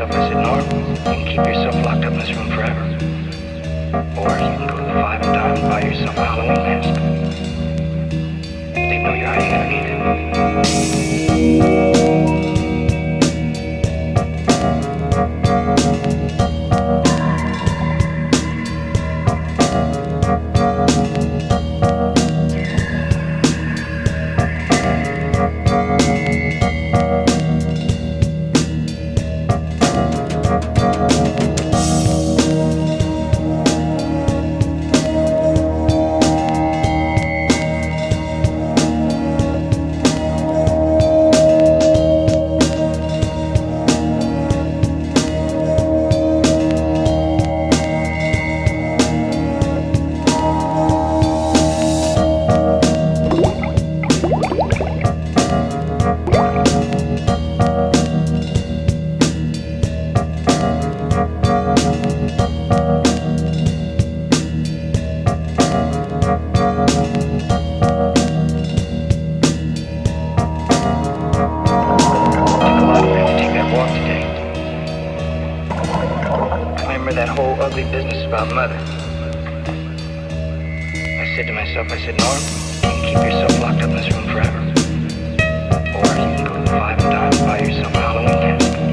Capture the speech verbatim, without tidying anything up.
myself, I said, Norm, you can keep yourself locked up in this room forever. Or you can go to the Five and Dime and buy yourself a Halloween mask. But they know you're hiding underneath it. Mother. I said to myself, I said, Norm, you can keep yourself locked up in this room forever. Or you can go to the Five and Dime and buy yourself a Halloween mask.